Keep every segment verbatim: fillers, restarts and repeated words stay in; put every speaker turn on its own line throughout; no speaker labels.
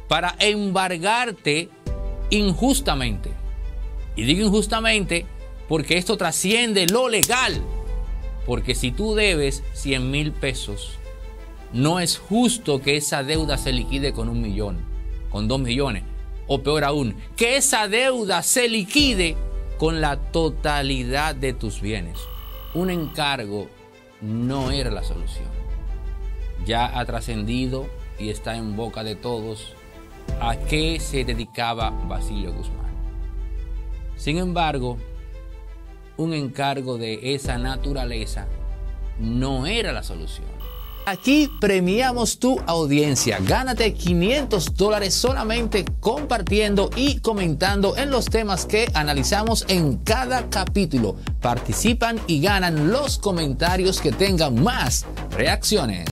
para embargarte injustamente. Y digo injustamente porque esto trasciende lo legal. Porque si tú debes cien mil pesos, no es justo que esa deuda se liquide con un millón, con dos millones, o peor aún, que esa deuda se liquide con la totalidad de tus bienes. Un encargo no era la solución. Ya ha trascendido y está en boca de todos a qué se dedicaba Basilio Guzmán. Sin embargo, un encargo de esa naturaleza no era la solución. Aquí premiamos tu audiencia. Gánate quinientos dólares solamente compartiendo y comentando en los temas que analizamos en cada capítulo. Participan y ganan los comentarios que tengan más reacciones.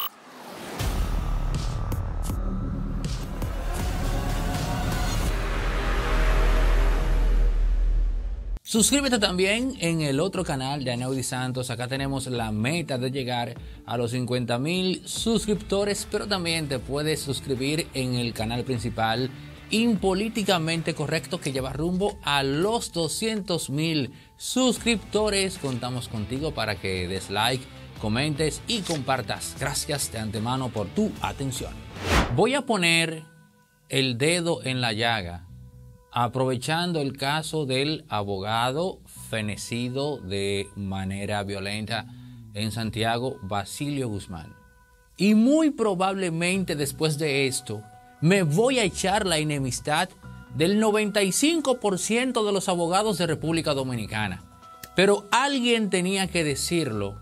Suscríbete también en el otro canal de Aneudi Santos. Acá tenemos la meta de llegar a los cincuenta mil suscriptores, pero también te puedes suscribir en el canal principal Impolíticamente Correcto, que lleva rumbo a los doscientos mil suscriptores. Contamos contigo para que des like, comentes y compartas. Gracias de antemano por tu atención. Voy a poner el dedo en la llaga aprovechando el caso del abogado fenecido de manera violenta en Santiago, Basilio Guzmán. Y muy probablemente después de esto me voy a echar la enemistad del noventa y cinco por ciento de los abogados de República Dominicana. Pero alguien tenía que decirlo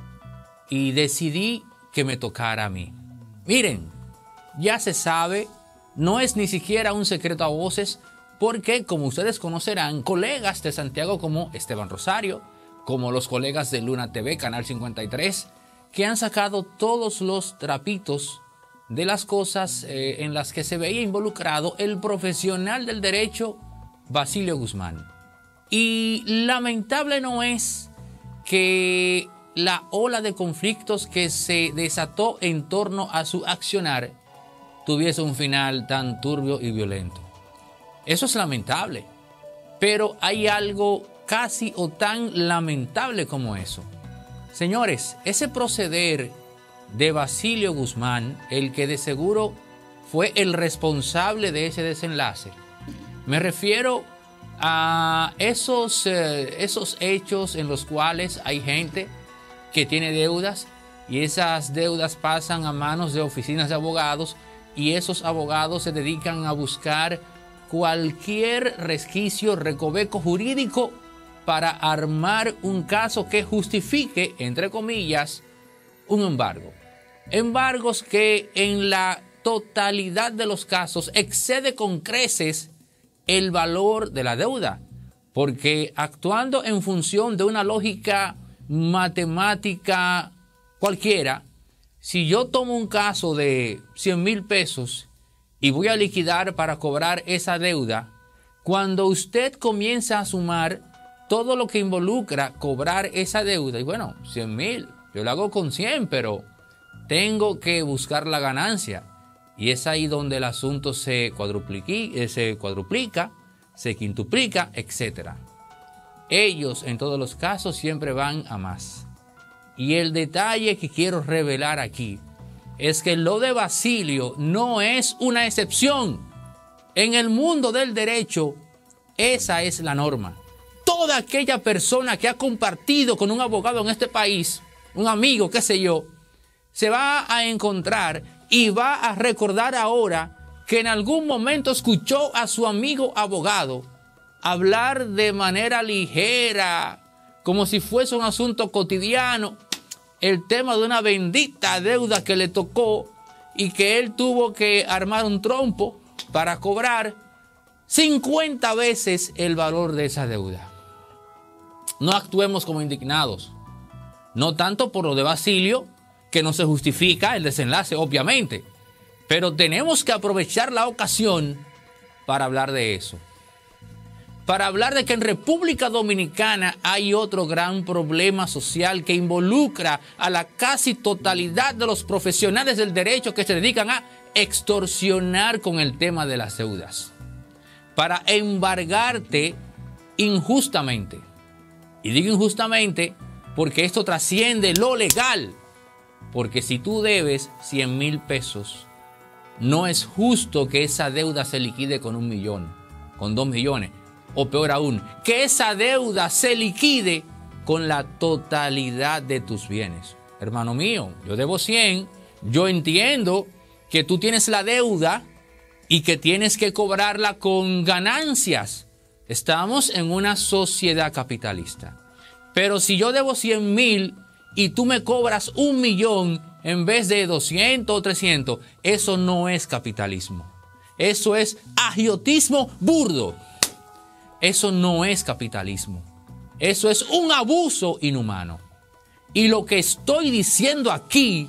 y decidí que me tocara a mí. Miren, ya se sabe, no es ni siquiera un secreto a voces, porque, como ustedes conocerán, colegas de Santiago como Esteban Rosario, como los colegas de Luna T V, Canal cincuenta y tres, que han sacado todos los trapitos de las cosas eh, en las que se veía involucrado el profesional del derecho Basilio Guzmán. Y lamentable no es que la ola de conflictos que se desató en torno a su accionar tuviese un final tan turbio y violento. Eso es lamentable, pero hay algo casi o tan lamentable como eso. Señores, ese proceder de Basilio Guzmán, el que de seguro fue el responsable de ese desenlace, me refiero a esos, eh, esos hechos en los cuales hay gente que tiene deudas y esas deudas pasan a manos de oficinas de abogados y esos abogados se dedican a buscar cualquier resquicio, recoveco jurídico para armar un caso que justifique, entre comillas, un embargo. Embargos que en la totalidad de los casos excede con creces el valor de la deuda, porque actuando en función de una lógica matemática cualquiera, si yo tomo un caso de cien mil pesos y voy a liquidar para cobrar esa deuda, cuando usted comienza a sumar todo lo que involucra cobrar esa deuda, y bueno, cien mil, yo lo hago con cien, pero tengo que buscar la ganancia. Y es ahí donde el asunto se cuadruplica, se, cuadruplica, se quintuplica, etcétera. Ellos, en todos los casos, siempre van a más. Y el detalle que quiero revelar aquí es que lo de Basilio no es una excepción. En el mundo del derecho, esa es la norma. Toda aquella persona que ha compartido con un abogado en este país, un amigo, qué sé yo, se va a encontrar y va a recordar ahora que en algún momento escuchó a su amigo abogado hablar de manera ligera, como si fuese un asunto cotidiano, el tema de una bendita deuda que le tocó y que él tuvo que armar un trompo para cobrar cincuenta veces el valor de esa deuda. No actuemos como indignados, no tanto por lo de Basilio, que no se justifica el desenlace, obviamente, pero tenemos que aprovechar la ocasión para hablar de eso. para hablar de que en República Dominicana hay otro gran problema social que involucra a la casi totalidad de los profesionales del derecho que se dedican a extorsionar con el tema de las deudas, para embargarte injustamente. Y digo injustamente porque esto trasciende lo legal. Porque si tú debes cien mil pesos, no es justo que esa deuda se liquide con un millón, con dos millones, o peor aún, que esa deuda se liquide con la totalidad de tus bienes. Hermano mío, yo debo cien, yo entiendo que tú tienes la deuda y que tienes que cobrarla con ganancias. Estamos en una sociedad capitalista. Pero si yo debo cien mil y tú me cobras un millón en vez de doscientos o trescientos, eso no es capitalismo. Eso es agiotismo burdo. Eso no es capitalismo. Eso es un abuso inhumano. Y lo que estoy diciendo aquí,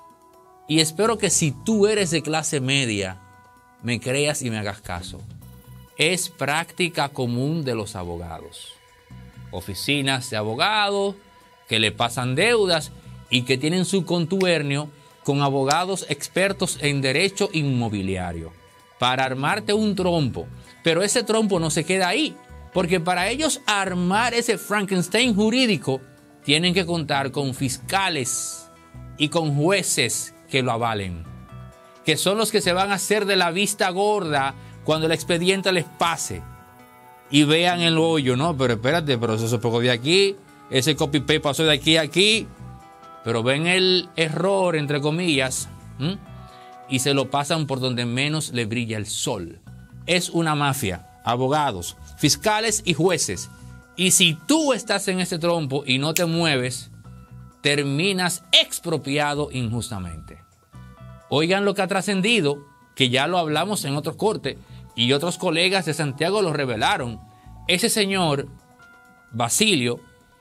y espero que si tú eres de clase media, me creas y me hagas caso, es práctica común de los abogados. Oficinas de abogados que le pasan deudas y que tienen su contubernio con abogados expertos en derecho inmobiliario para armarte un trompo. Pero ese trompo no se queda ahí, porque para ellos armar ese Frankenstein jurídico tienen que contar con fiscales y con jueces que lo avalen, que son los que se van a hacer de la vista gorda cuando el expediente les pase y vean el hoyo. No, pero espérate, pero eso se pegó de aquí, ese copy paste pasó de aquí a aquí, pero ven el error, entre comillas, ¿m? y se lo pasan por donde menos le brilla el sol. Es una mafia, abogados, fiscales y jueces. Y si tú estás en ese trompo y no te mueves, terminas expropiado injustamente. Oigan lo que ha trascendido, que ya lo hablamos en otro corte y otros colegas de Santiago lo revelaron. Ese señor, Basilio,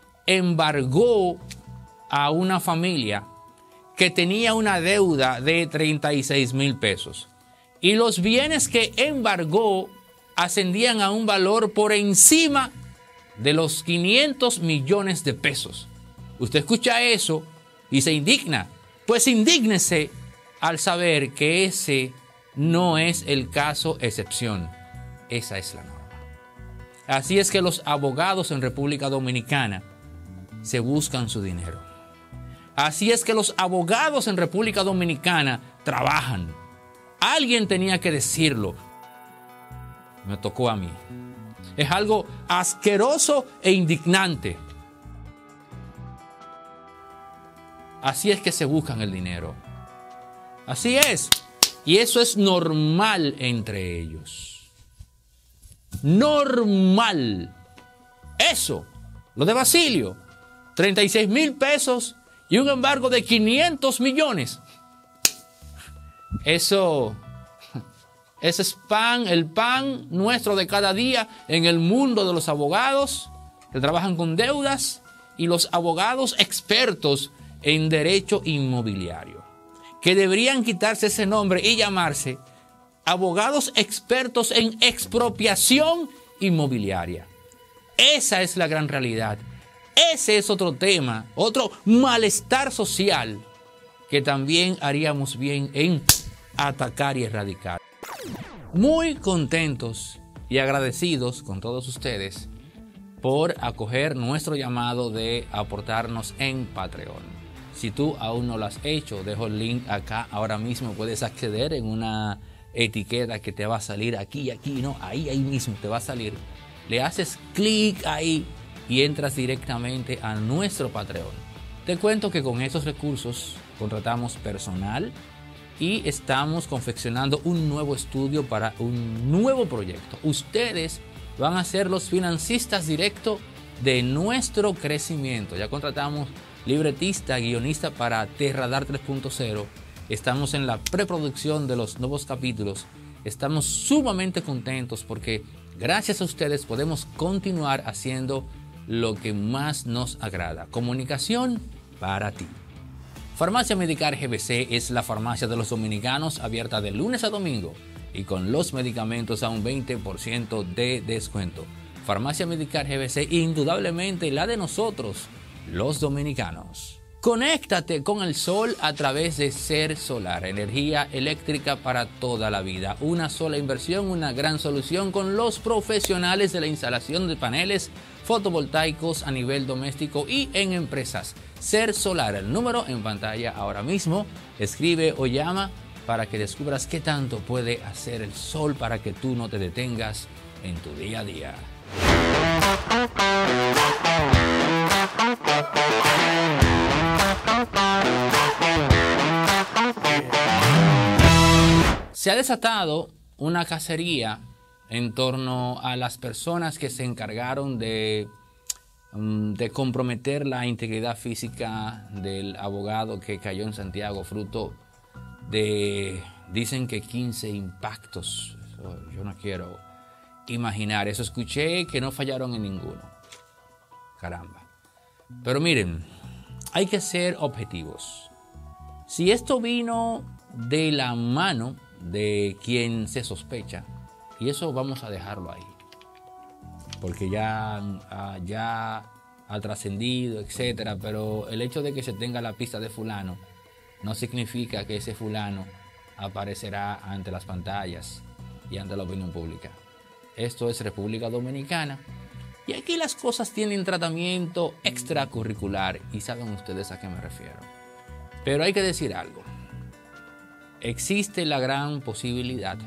embargó a una familia que tenía una deuda de treinta y seis mil pesos. Y los bienes que embargó ascendían a un valor por encima de los quinientos millones de pesos. Usted escucha eso y se indigna. Pues indígnese al saber que ese no es el caso excepción. Esa es la norma. Así es que los abogados en República Dominicana se buscan su dinero. Así es que los abogados en República Dominicana trabajan. Alguien tenía que decirlo. Me tocó a mí. Es algo asqueroso e indignante. Así es que se buscan el dinero. Así es. Y eso es normal entre ellos. Normal. Eso. Lo de Basilio. treinta y seis mil pesos y un embargo de quinientos millones. Eso, ese es pan, el pan nuestro de cada día en el mundo de los abogados que trabajan con deudas y los abogados expertos en derecho inmobiliario, que deberían quitarse ese nombre y llamarse abogados expertos en expropiación inmobiliaria. Esa es la gran realidad. Ese es otro tema, otro malestar social que también haríamos bien en atacar y erradicar. Muy contentos y agradecidos con todos ustedes por acoger nuestro llamado de aportarnos en Patreon. Si tú aún no lo has hecho, dejo el link acá ahora mismo. Puedes acceder en una etiqueta que te va a salir aquí, aquí, no, ahí, ahí mismo te va a salir. Le haces clic ahí y entras directamente a nuestro Patreon. Te cuento que con esos recursos contratamos personal y estamos confeccionando un nuevo estudio para un nuevo proyecto. Ustedes van a ser los financistas directos de nuestro crecimiento. Ya contratamos libretista, guionista para Terradar tres punto cero. Estamos en la preproducción de los nuevos capítulos. Estamos sumamente contentos porque gracias a ustedes podemos continuar haciendo lo que más nos agrada. Comunicación para ti. Farmacia Medicar G B C es la farmacia de los dominicanos, abierta de lunes a domingo y con los medicamentos a un veinte por ciento de descuento. Farmacia Medicar G B C, indudablemente la de nosotros, los dominicanos. Conéctate con el sol a través de Ser Solar, energía eléctrica para toda la vida. Una sola inversión, una gran solución con los profesionales de la instalación de paneles fotovoltaicos a nivel doméstico y en empresas. Ser Solar, el número en pantalla ahora mismo. Escribe o llama para que descubras qué tanto puede hacer el sol para que tú no te detengas en tu día a día. Se ha desatado una cacería en torno a las personas que se encargaron de, de comprometer la integridad física del abogado que cayó en Santiago, fruto de, dicen que quince impactos. Eso yo no quiero imaginar eso. Escuché que no fallaron en ninguno. Caramba. Pero miren, hay que ser objetivos. Si esto vino de la mano de quien se sospecha, y eso vamos a dejarlo ahí, porque ya, ya ha trascendido, etcétera, pero el hecho de que se tenga la pista de fulano no significa que ese fulano aparecerá ante las pantallas y ante la opinión pública. Esto es República Dominicana y aquí las cosas tienen tratamiento extracurricular y saben ustedes a qué me refiero. Pero hay que decir algo. Existe la gran posibilidad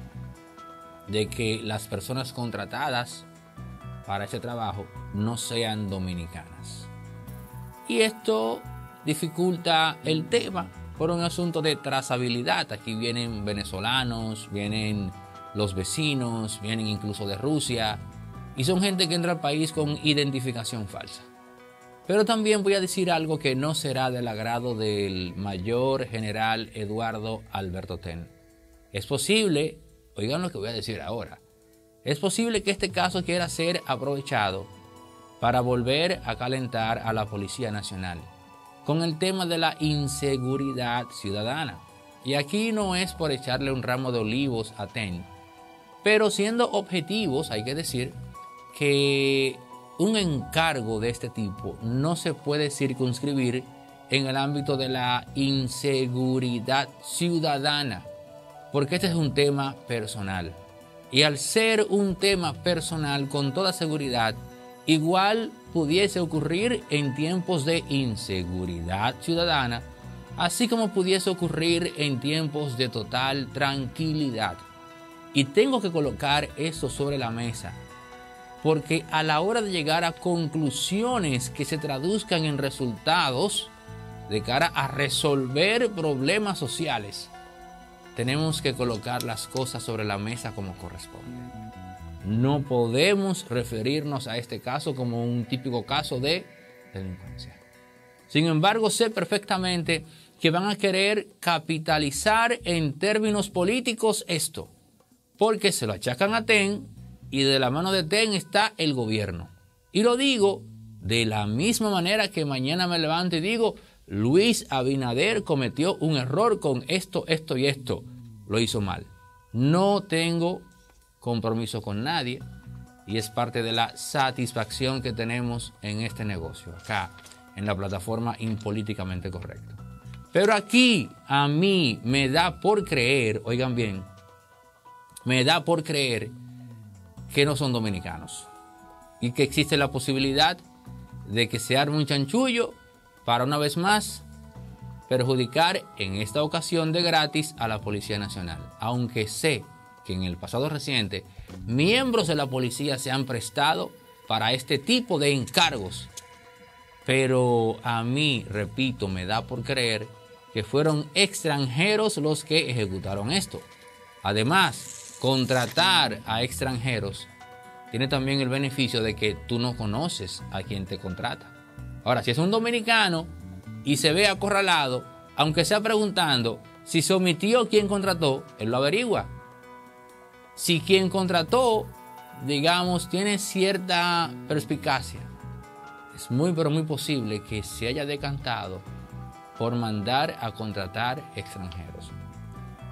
de que las personas contratadas para ese trabajo no sean dominicanas. Y esto dificulta el tema por un asunto de trazabilidad. Aquí vienen venezolanos, vienen los vecinos, vienen incluso de Rusia, y son gente que entra al país con identificación falsa. Pero también voy a decir algo que no será del agrado del mayor general Eduardo Alberto Ten. Es posible, oigan lo que voy a decir ahora, es posible que este caso quiera ser aprovechado para volver a calentar a la Policía Nacional con el tema de la inseguridad ciudadana. Y aquí no es por echarle un ramo de olivos a Ten, pero siendo objetivos hay que decir que un encargo de este tipo no se puede circunscribir en el ámbito de la inseguridad ciudadana, porque este es un tema personal. Y al ser un tema personal, con toda seguridad, igual pudiese ocurrir en tiempos de inseguridad ciudadana, así como pudiese ocurrir en tiempos de total tranquilidad. Y tengo que colocar esto sobre la mesa, porque a la hora de llegar a conclusiones que se traduzcan en resultados de cara a resolver problemas sociales, tenemos que colocar las cosas sobre la mesa como corresponde. No podemos referirnos a este caso como un típico caso de delincuencia. Sin embargo, sé perfectamente que van a querer capitalizar en términos políticos esto, porque se lo achacan a Ten y de la mano de Ten está el gobierno. Y lo digo de la misma manera que mañana me levanto y digo, Luis Abinader cometió un error con esto, esto y esto. Lo hizo mal. No tengo compromiso con nadie y es parte de la satisfacción que tenemos en este negocio, acá en la plataforma Impolíticamente Correcto. Pero aquí a mí me da por creer, oigan bien, me da por creer que no son dominicanos y que existe la posibilidad de que se arme un chanchullo para una vez más perjudicar en esta ocasión de gratis a la Policía Nacional. Aunque sé que en el pasado reciente miembros de la policía se han prestado para este tipo de encargos. Pero a mí, repito, me da por creer que fueron extranjeros los que ejecutaron esto. Además, contratar a extranjeros tiene también el beneficio de que tú no conoces a quien te contrata. Ahora, si es un dominicano y se ve acorralado, aunque sea preguntando si se omitió quien contrató, él lo averigua. Si quien contrató, digamos, tiene cierta perspicacia, es muy pero muy posible que se haya decantado por mandar a contratar extranjeros.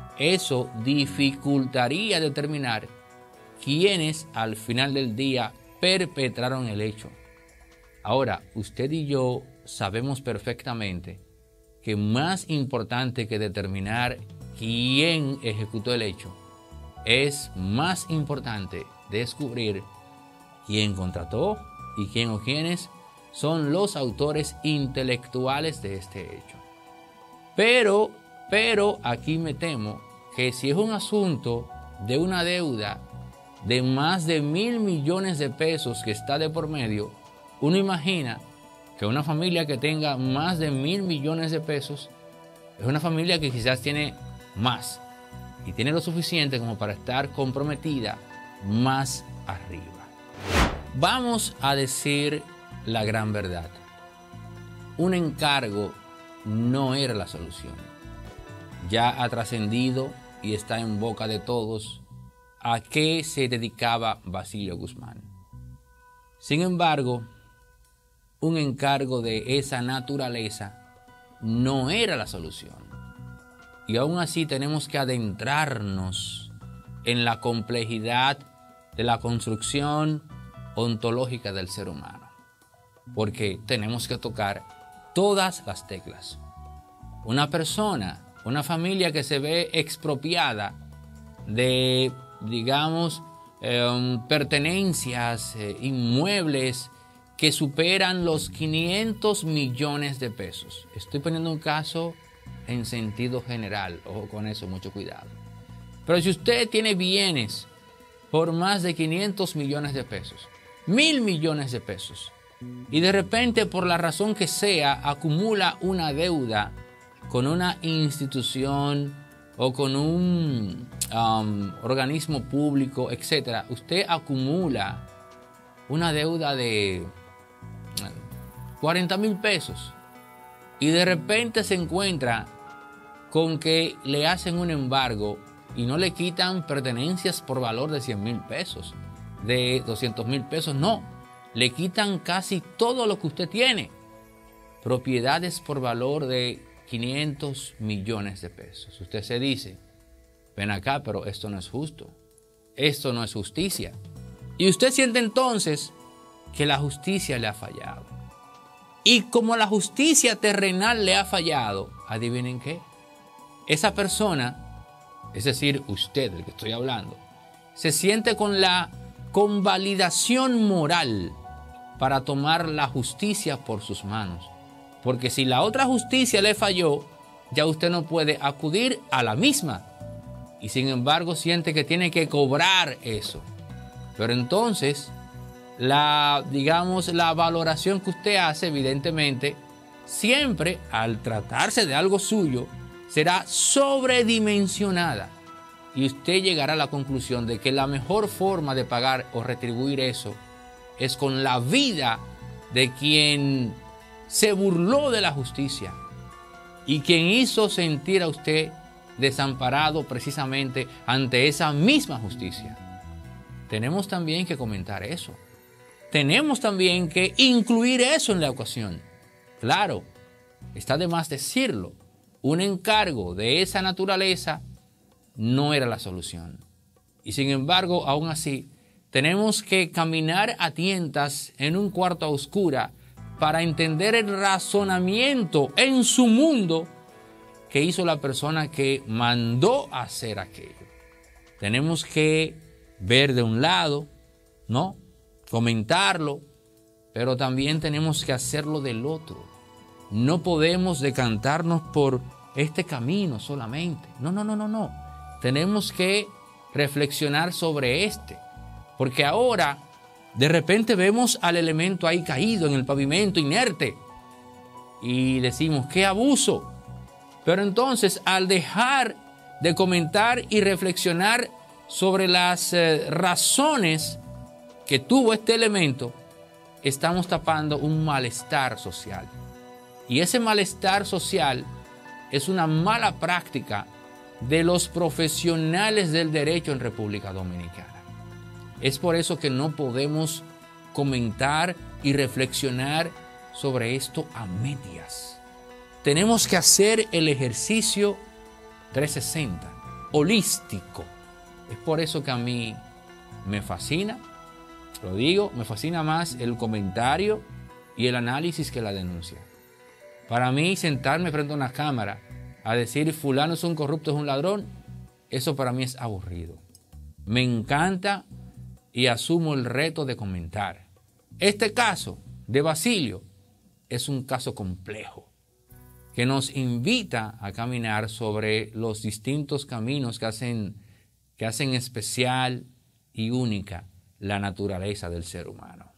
Eso dificultaría determinar quiénes al final del día perpetraron el hecho. Ahora, usted y yo sabemos perfectamente que más importante que determinar quién ejecutó el hecho, es más importante descubrir quién contrató y quién o quiénes son los autores intelectuales de este hecho. Pero, pero aquí me temo que si es un asunto de una deuda de más de mil millones de pesos que está de por medio, uno imagina que una familia que tenga más de mil millones de pesos es una familia que quizás tiene más y tiene lo suficiente como para estar comprometida más arriba. Vamos a decir la gran verdad. Un encargo no era la solución. Ya ha trascendido y está en boca de todos a qué se dedicaba Basilio Guzmán. Sin embargo, un encargo de esa naturaleza no era la solución. Y aún así tenemos que adentrarnos en la complejidad de la construcción ontológica del ser humano, porque tenemos que tocar todas las teclas. Una persona, una familia que se ve expropiada de, digamos, eh, pertenencias, eh, inmuebles que superan los quinientos millones de pesos. Estoy poniendo un caso en sentido general, ojo con eso, mucho cuidado. Pero si usted tiene bienes por más de quinientos millones de pesos, mil millones de pesos, y de repente por la razón que sea acumula una deuda con una institución o con un um, organismo público, etcétera, usted acumula una deuda de cuarenta mil pesos y de repente se encuentra con que le hacen un embargo y no le quitan pertenencias por valor de cien mil pesos, de doscientos mil pesos, no, le quitan casi todo lo que usted tiene, propiedades por valor de quinientos millones de pesos. Usted se dice, ven acá, pero esto no es justo, esto no es justicia. Y usted siente entonces que la justicia le ha fallado. Y como la justicia terrenal le ha fallado, adivinen qué, esa persona, es decir, usted, del que estoy hablando, se siente con la convalidación moral para tomar la justicia por sus manos. Porque si la otra justicia le falló, ya usted no puede acudir a la misma. Y sin embargo siente que tiene que cobrar eso. Pero entonces, la, digamos, la valoración que usted hace, evidentemente, siempre al tratarse de algo suyo, será sobredimensionada. Y usted llegará a la conclusión de que la mejor forma de pagar o retribuir eso es con la vida de quien se burló de la justicia y quien hizo sentir a usted desamparado precisamente ante esa misma justicia. Tenemos también que comentar eso. Tenemos también que incluir eso en la ecuación. Claro, está de más decirlo. Un encargo de esa naturaleza no era la solución. Y sin embargo, aún así, tenemos que caminar a tientas en un cuarto a oscura para entender el razonamiento en su mundo que hizo la persona que mandó hacer aquello. Tenemos que ver de un lado, ¿no? Comentarlo, pero también tenemos que hacerlo del otro. No podemos decantarnos por este camino solamente. No, no, no, no, no. Tenemos que reflexionar sobre este, porque ahora de repente vemos al elemento ahí caído en el pavimento, inerte, y decimos, ¡qué abuso! Pero entonces, al dejar de comentar y reflexionar sobre las eh, razones que tuvo este elemento, estamos tapando un malestar social. Y ese malestar social es una mala práctica de los profesionales del derecho en República Dominicana. Es por eso que no podemos comentar y reflexionar sobre esto a medias. Tenemos que hacer el ejercicio trescientos sesenta, holístico. Es por eso que a mí me fascina, Lo digo, me fascina más el comentario y el análisis que la denuncia. Para mí, sentarme frente a una cámara a decir fulano es un corrupto, es un ladrón, eso para mí es aburrido. Me encanta y asumo el reto de comentar. Este caso de Basilio es un caso complejo que nos invita a caminar sobre los distintos caminos que hacen, que hacen especial y única la naturaleza del ser humano.